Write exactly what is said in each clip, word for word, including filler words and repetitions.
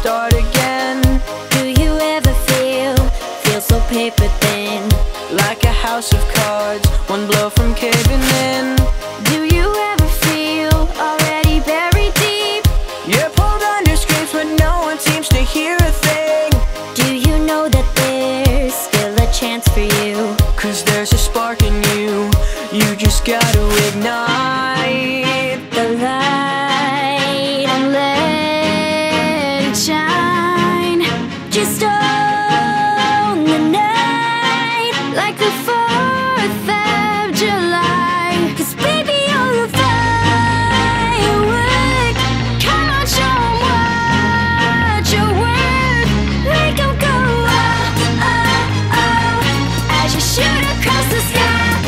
start again. Do you ever feel, feel so paper thin? Like a house of cards, one blow from caving in. Do you ever feel already buried deep? You're pulled under screams but no one seems to hear a thing. Do you know that there's still a chance for you? Cause there's a spark in you, you just gotta ignite the light and let it shine. Just own the night like the fourth of July. Cause baby, you're a firework. Come on, show 'em what you're worth. Make 'em go oh, oh, oh, as you shoot across the sky.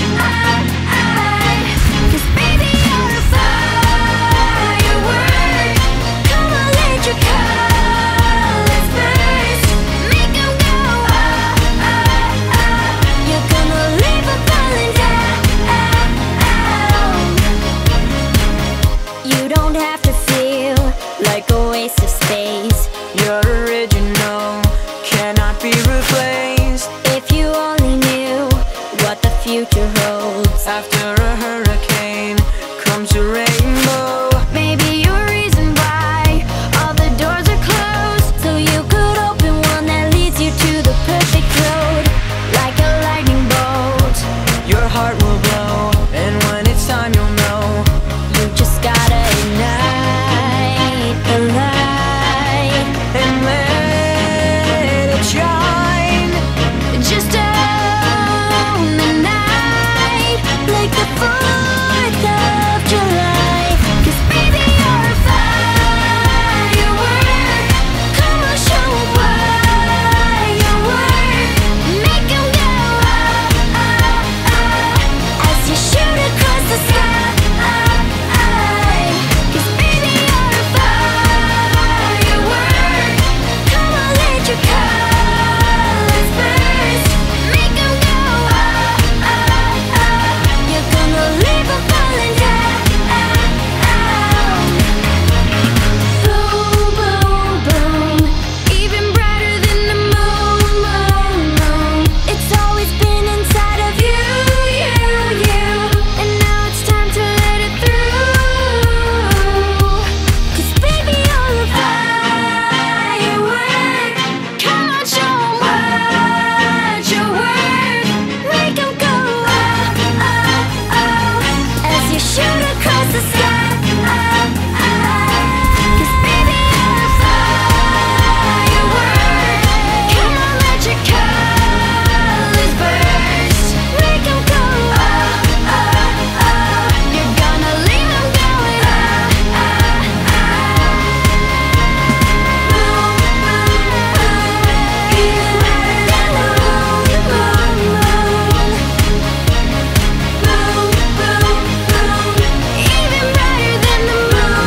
Cause baby, you're a firework. Come on, let your colors burst. Make 'em go oh, oh, oh. You're gonna leave 'em falling down. You don't have to feel like a waste of space. You're original, cannot be replaced. If you only knew what the future holds. After a hurricane comes a rainbow. Maybe you're a reason why all the doors are closed, so you could open one that leads you to the perfect road. Like a lightning bolt, Your heart will blow, and when it's time you'll know. you just gotta ignite the light And let it shine. just own the night like the fourth of July. Cause baby, you're a firework. Come on, show 'em what you're worth. Make 'em go oh, oh, oh, as you shoot across the sky. Cause baby, you're a firework. Come on, let your colors burst. Make 'em go oh, oh, oh. You're gonna leave 'em falling down. Boom, boom, boom. Even brighter than the moon, moon, moon. It's always been inside of you, you, you. And now it's time to let it through. Cause baby, you're a firework. Come on, show 'em what you're worth. Make 'em go oh, oh, oh, as you shoot across the sky.